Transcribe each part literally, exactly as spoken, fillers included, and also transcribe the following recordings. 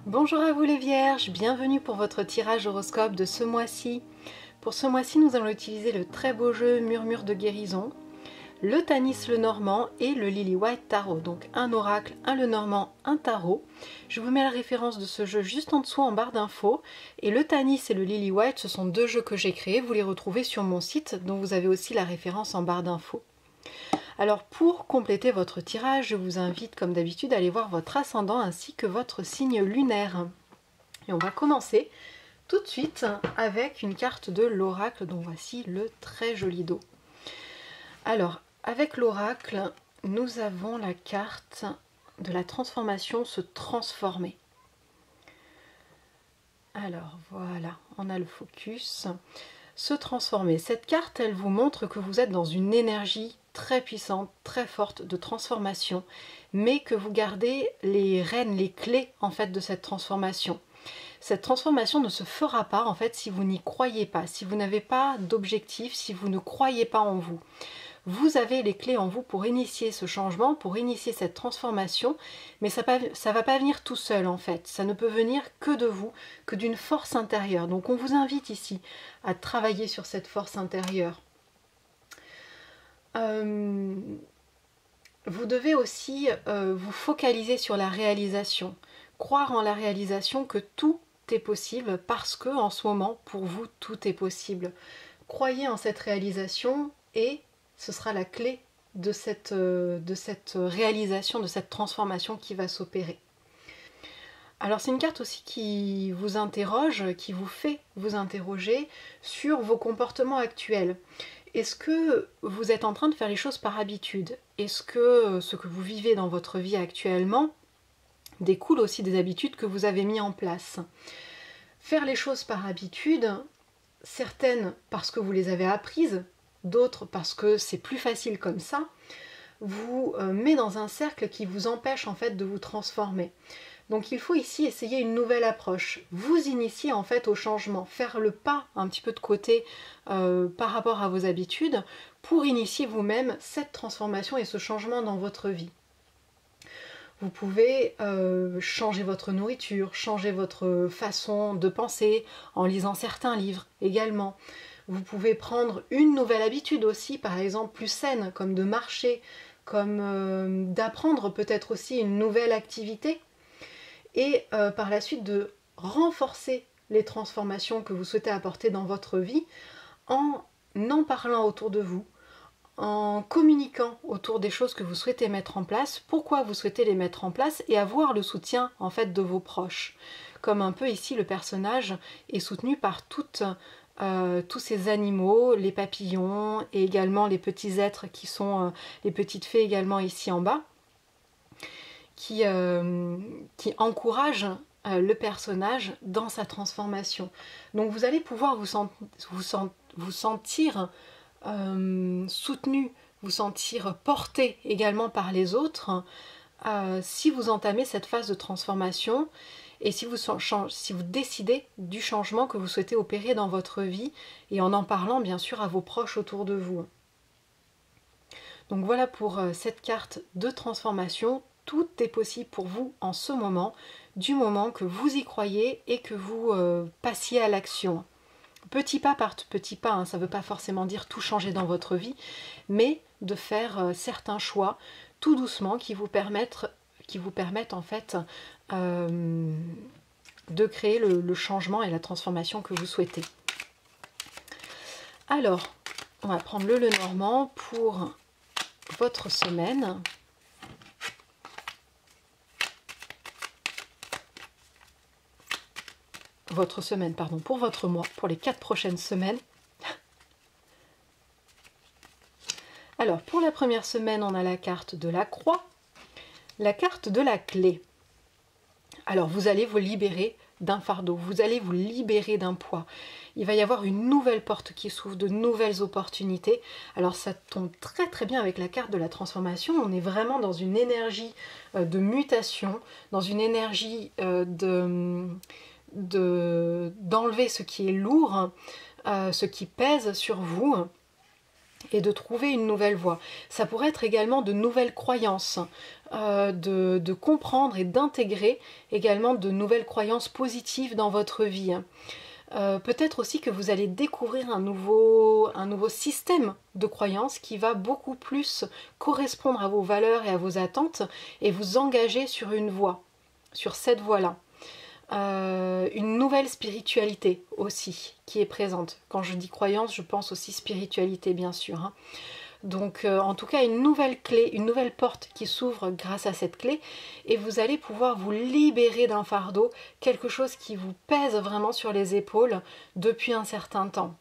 Bonjour à vous les Vierges, bienvenue pour votre tirage horoscope de ce mois-ci. Pour ce mois-ci, nous allons utiliser le très beau jeu Murmure de guérison, le Tanis le Normand et le Lily White Tarot. Donc un oracle, un le Normand, un tarot. Je vous mets la référence de ce jeu juste en dessous en barre d'infos. Et le Tanis et le Lily White, ce sont deux jeux que j'ai créés. Vous les retrouvez sur mon site, dont vous avez aussi la référence en barre d'infos. Alors pour compléter votre tirage, je vous invite comme d'habitude à aller voir votre ascendant ainsi que votre signe lunaire. Et on va commencer tout de suite avec une carte de l'oracle dont voici le très joli dos. Alors avec l'oracle, nous avons la carte de la transformation, se transformer. Alors voilà, on a le focus. Se transformer. Cette carte, elle vous montre que vous êtes dans une énergie très puissante, très forte de transformation, mais que vous gardez les rênes, les clés en fait de cette transformation. Cette transformation ne se fera pas en fait si vous n'y croyez pas, si vous n'avez pas d'objectif, si vous ne croyez pas en vous. Vous avez les clés en vous pour initier ce changement, pour initier cette transformation, mais ça ne va pas venir tout seul en fait. Ça ne peut venir que de vous, que d'une force intérieure. Donc on vous invite ici à travailler sur cette force intérieure. Euh, vous devez aussi euh, vous focaliser sur la réalisation. Croire en la réalisation, que tout est possible parce que en ce moment, pour vous, tout est possible. Croyez en cette réalisation et ce sera la clé de cette, de cette réalisation, de cette transformation qui va s'opérer. Alors c'est une carte aussi qui vous interroge, qui vous fait vous interroger sur vos comportements actuels. Est-ce que vous êtes en train de faire les choses par habitude? Est-ce que ce que vous vivez dans votre vie actuellement découle aussi des habitudes que vous avez mises en place? Faire les choses par habitude, certaines parce que vous les avez apprises, d'autres parce que c'est plus facile comme ça, vous euh, met dans un cercle qui vous empêche en fait de vous transformer. Donc il faut ici essayer une nouvelle approche, vous initier en fait au changement, faire le pas un petit peu de côté euh, par rapport à vos habitudes pour initier vous-même cette transformation et ce changement dans votre vie. Vous pouvez euh, changer votre nourriture, changer votre façon de penser en lisant certains livres également. Vous pouvez prendre une nouvelle habitude aussi, par exemple plus saine, comme de marcher, comme euh, d'apprendre peut-être aussi une nouvelle activité, et euh, par la suite de renforcer les transformations que vous souhaitez apporter dans votre vie en en parlant autour de vous, en communiquant autour des choses que vous souhaitez mettre en place, pourquoi vous souhaitez les mettre en place et avoir le soutien en fait de vos proches. Comme un peu ici le personnage est soutenu par toutes Euh, tous ces animaux, les papillons et également les petits êtres qui sont euh, les petites fées également ici en bas, qui, euh, qui encouragent euh, le personnage dans sa transformation. Donc vous allez pouvoir vous, sent, vous, sent, vous sentir euh, soutenu, vous sentir porté également par les autres euh, si vous entamez cette phase de transformation. Et si vous, si vous décidez du changement que vous souhaitez opérer dans votre vie et en en parlant bien sûr à vos proches autour de vous. Donc voilà pour cette carte de transformation. Tout est possible pour vous en ce moment, du moment que vous y croyez et que vous euh, passiez à l'action. Petit pas par petit pas, hein, ça ne veut pas forcément dire tout changer dans votre vie, mais de faire euh, certains choix tout doucement qui vous permettent, qui vous permettent en fait Euh, de créer le, le changement et la transformation que vous souhaitez. Alors, on va prendre le Lenormand pour votre semaine. Votre semaine, pardon, pour votre mois, pour les quatre prochaines semaines. Alors, pour la première semaine, on a la carte de la croix, la carte de la clé. Alors vous allez vous libérer d'un fardeau, vous allez vous libérer d'un poids. Il va y avoir une nouvelle porte qui s'ouvre, de nouvelles opportunités. Alors ça tombe très très bien avec la carte de la transformation. On est vraiment dans une énergie de mutation, dans une énergie de, de, d'enlever ce qui est lourd, ce qui pèse sur vous. et de trouver une nouvelle voie. Ça pourrait être également de nouvelles croyances, euh, de, de comprendre et d'intégrer également de nouvelles croyances positives dans votre vie. Euh, peut-être aussi que vous allez découvrir un nouveau, un nouveau système de croyances qui va beaucoup plus correspondre à vos valeurs et à vos attentes et vous engager sur une voie, sur cette voie-là. Euh, une nouvelle spiritualité aussi qui est présente. Quand je dis croyance, je pense aussi spiritualité bien sûr. Hein. Donc euh, en tout cas une nouvelle clé, une nouvelle porte qui s'ouvre grâce à cette clé et vous allez pouvoir vous libérer d'un fardeau, quelque chose qui vous pèse vraiment sur les épaules depuis un certain temps.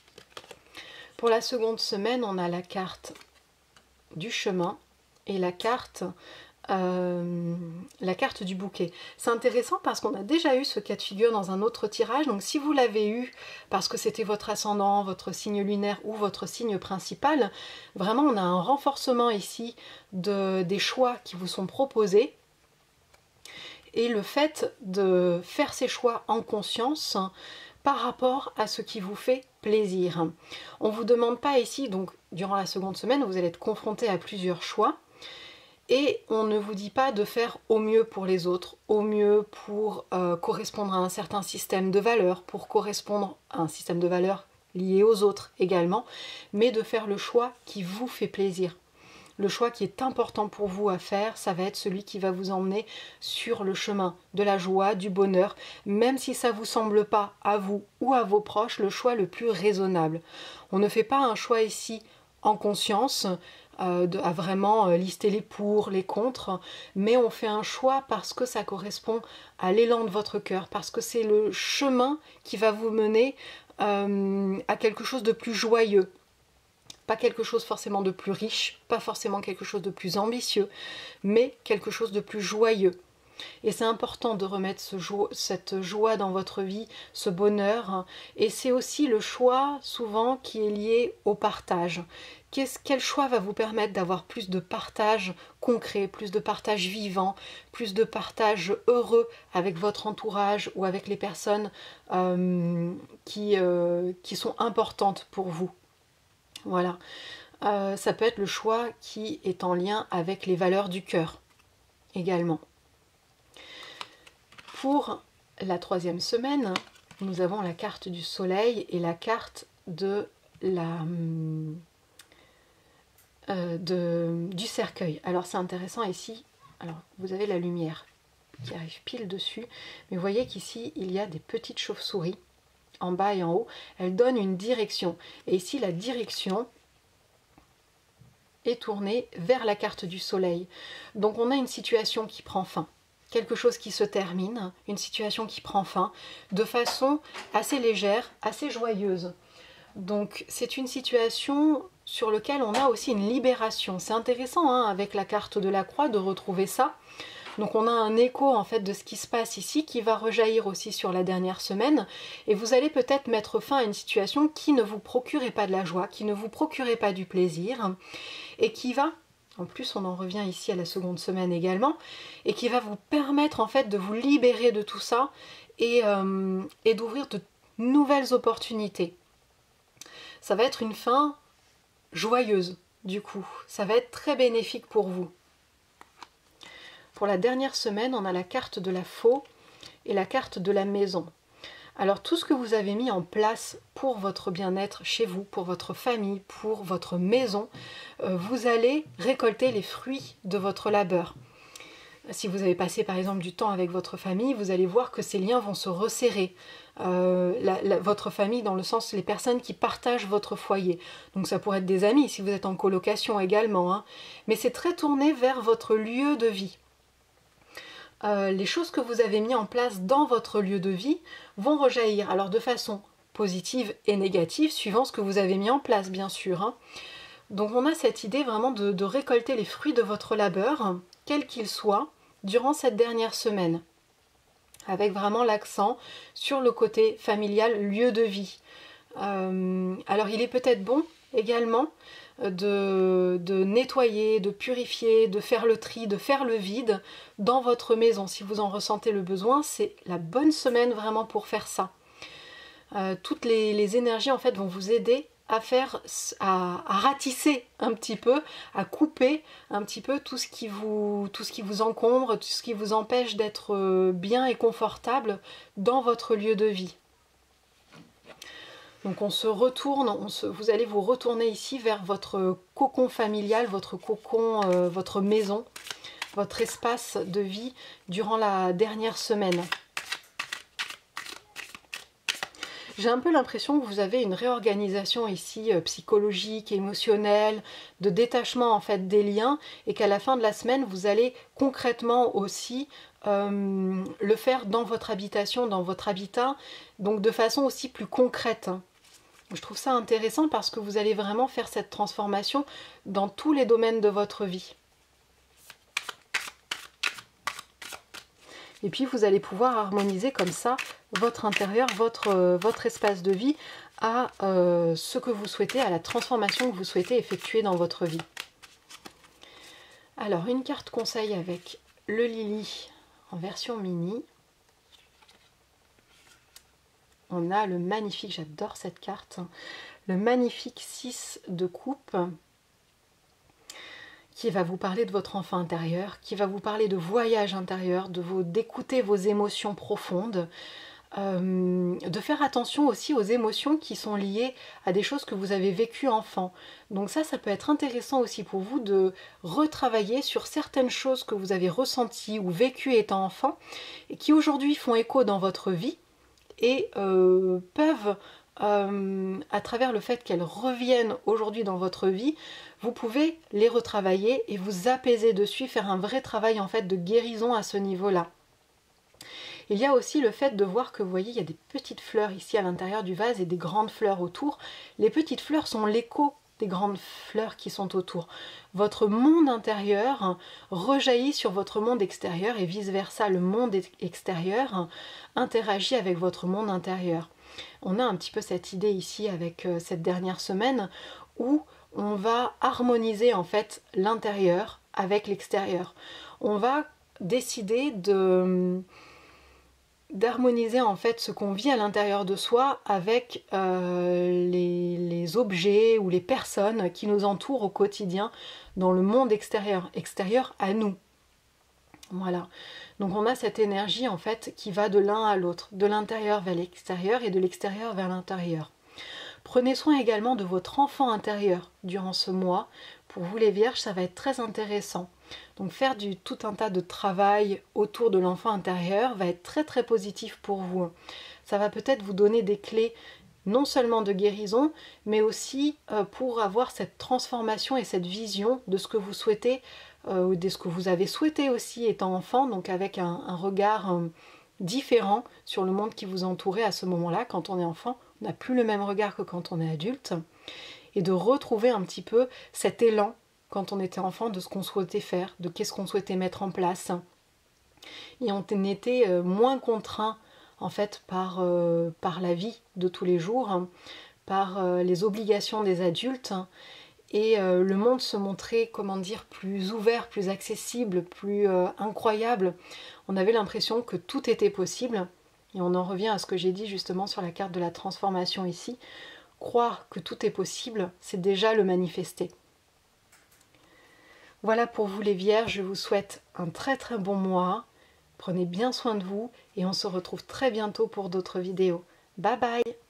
Pour la seconde semaine, on a la carte du chemin et la carte Euh, la carte du bouquet. C'est intéressant parce qu'on a déjà eu ce cas de figure dans un autre tirage, donc si vous l'avez eu parce que c'était votre ascendant, votre signe lunaire ou votre signe principal, vraiment on a un renforcement ici de, des choix qui vous sont proposés et le fait de faire ces choix en conscience par rapport à ce qui vous fait plaisir. On ne vous demande pas ici, donc durant la seconde semaine, vous allez être confronté à plusieurs choix. Et on ne vous dit pas de faire au mieux pour les autres, au mieux pour euh, correspondre à un certain système de valeurs, pour correspondre à un système de valeurs lié aux autres également, mais de faire le choix qui vous fait plaisir. Le choix qui est important pour vous à faire, ça va être celui qui va vous emmener sur le chemin de la joie, du bonheur, même si ça ne vous semble pas à vous ou à vos proches le choix le plus raisonnable. On ne fait pas un choix ici en conscience, Euh, de, à vraiment euh, lister les pour, les contre, mais on fait un choix parce que ça correspond à l'élan de votre cœur, parce que c'est le chemin qui va vous mener euh, à quelque chose de plus joyeux. Pas quelque chose forcément de plus riche, pas forcément quelque chose de plus ambitieux, mais quelque chose de plus joyeux. Et c'est important de remettre ce jo- cette joie dans votre vie, ce bonheur. Et c'est aussi le choix souvent qui est lié au partage. Qu'est-ce, quel choix va vous permettre d'avoir plus de partage concret, plus de partage vivant, plus de partage heureux avec votre entourage ou avec les personnes euh, qui, euh, qui sont importantes pour vous. Voilà. Euh, ça peut être le choix qui est en lien avec les valeurs du cœur également. Pour la troisième semaine, nous avons la carte du soleil et la carte de la, euh, de, du cercueil. Alors c'est intéressant ici, alors vous avez la lumière qui arrive pile dessus, mais vous voyez qu'ici il y a des petites chauves-souris en bas et en haut. Elles donnent une direction. Et ici la direction est tournée vers la carte du soleil. Donc on a une situation qui prend fin. Quelque chose qui se termine, une situation qui prend fin, de façon assez légère, assez joyeuse. Donc c'est une situation sur laquelle on a aussi une libération. C'est intéressant hein, avec la carte de la croix de retrouver ça. Donc on a un écho en fait de ce qui se passe ici qui va rejaillir aussi sur la dernière semaine et vous allez peut-être mettre fin à une situation qui ne vous procurait pas de la joie, qui ne vous procurait pas du plaisir et qui va, en plus on en revient ici à la seconde semaine également, et qui va vous permettre en fait de vous libérer de tout ça et, euh, et d'ouvrir de nouvelles opportunités. Ça va être une fin joyeuse du coup, ça va être très bénéfique pour vous. Pour la dernière semaine, on a la carte de la faux et la carte de la maison. Alors tout ce que vous avez mis en place pour votre bien-être chez vous, pour votre famille, pour votre maison, euh, vous allez récolter les fruits de votre labeur. Si vous avez passé par exemple du temps avec votre famille, vous allez voir que ces liens vont se resserrer. Euh, la, la, votre famille dans le sens les personnes qui partagent votre foyer. Donc ça pourrait être des amis si vous êtes en colocation également. Hein. Mais c'est très tourné vers votre lieu de vie. Euh, les choses que vous avez mis en place dans votre lieu de vie vont rejaillir, alors de façon positive et négative, suivant ce que vous avez mis en place, bien sûr. Hein. Donc on a cette idée vraiment de, de récolter les fruits de votre labeur, quel qu'il soit, durant cette dernière semaine, avec vraiment l'accent sur le côté familial, lieu de vie. Euh, alors il est peut-être bon également De, de nettoyer, de purifier, de faire le tri, de faire le vide dans votre maison. Si vous en ressentez le besoin, c'est la bonne semaine vraiment pour faire ça. Euh, toutes les, les énergies en fait vont vous aider à faire, à, à ratisser un petit peu, à couper un petit peu tout ce qui vous, tout ce qui vous encombre, tout ce qui vous empêche d'être bien et confortable dans votre lieu de vie. Donc on se retourne, on se, vous allez vous retourner ici vers votre cocon familial, votre cocon, euh, votre maison, votre espace de vie durant la dernière semaine. J'ai un peu l'impression que vous avez une réorganisation ici euh, psychologique, émotionnelle, de détachement en fait des liens, et qu'à la fin de la semaine, vous allez concrètement aussi euh, le faire dans votre habitation, dans votre habitat, donc de façon aussi plus concrète. Je trouve ça intéressant parce que vous allez vraiment faire cette transformation dans tous les domaines de votre vie. Et puis vous allez pouvoir harmoniser comme ça votre intérieur, votre, euh, votre espace de vie à euh, ce que vous souhaitez, à la transformation que vous souhaitez effectuer dans votre vie. Alors une carte conseil avec le Lily en version mini. On a le magnifique, j'adore cette carte, le magnifique six de coupe qui va vous parler de votre enfant intérieur, qui va vous parler de voyage intérieur, de vos, d'écouter vos émotions profondes, euh, de faire attention aussi aux émotions qui sont liées à des choses que vous avez vécues enfant. Donc ça, ça peut être intéressant aussi pour vous de retravailler sur certaines choses que vous avez ressenties ou vécues étant enfant et qui aujourd'hui font écho dans votre vie, et euh, peuvent, euh, à travers le fait qu'elles reviennent aujourd'hui dans votre vie, vous pouvez les retravailler et vous apaiser dessus, faire un vrai travail en fait de guérison à ce niveau-là. Il y a aussi le fait de voir que vous voyez, il y a des petites fleurs ici à l'intérieur du vase et des grandes fleurs autour. Les petites fleurs sont l'écho des grandes fleurs qui sont autour. Votre monde intérieur rejaillit sur votre monde extérieur et vice-versa, le monde extérieur interagit avec votre monde intérieur. On a un petit peu cette idée ici avec cette dernière semaine où on va harmoniser en fait l'intérieur avec l'extérieur. On va décider de d'harmoniser en fait ce qu'on vit à l'intérieur de soi avec euh, les, les objets ou les personnes qui nous entourent au quotidien dans le monde extérieur, extérieur à nous. Voilà. Donc on a cette énergie en fait qui va de l'un à l'autre, de l'intérieur vers l'extérieur et de l'extérieur vers l'intérieur. Prenez soin également de votre enfant intérieur durant ce mois. Pour vous les vierges, ça va être très intéressant. Donc faire du, tout un tas de travail autour de l'enfant intérieur va être très très positif pour vous. Ça va peut-être vous donner des clés non seulement de guérison, mais aussi euh, pour avoir cette transformation et cette vision de ce que vous souhaitez, euh, de ce que vous avez souhaité aussi étant enfant, donc avec un, un regard euh, différent sur le monde qui vous entourait à ce moment-là. Quand on est enfant, on n'a plus le même regard que quand on est adulte. Et de retrouver un petit peu cet élan quand on était enfant de ce qu'on souhaitait faire, de qu'est-ce qu'on souhaitait mettre en place. Et on était euh, moins contraint en fait par, euh, par la vie de tous les jours, hein, par euh, les obligations des adultes, hein, et euh, le monde se montrait, comment dire, plus ouvert, plus accessible, plus euh, incroyable. On avait l'impression que tout était possible, et on en revient à ce que j'ai dit justement sur la carte de la transformation ici. Croire que tout est possible, c'est déjà le manifester. Voilà pour vous les vierges, je vous souhaite un très très bon mois. Prenez bien soin de vous et on se retrouve très bientôt pour d'autres vidéos. Bye bye!